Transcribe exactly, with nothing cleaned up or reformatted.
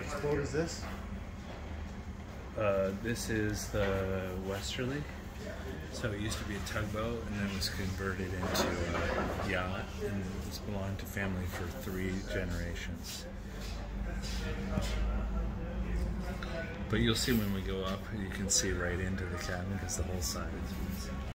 What boat is this? Uh, this is the Westerly. So it used to be a tugboat, and then was converted into a yacht, and it's belonged to family for three generations. But you'll see when we go up, you can see right into the cabin because the whole side is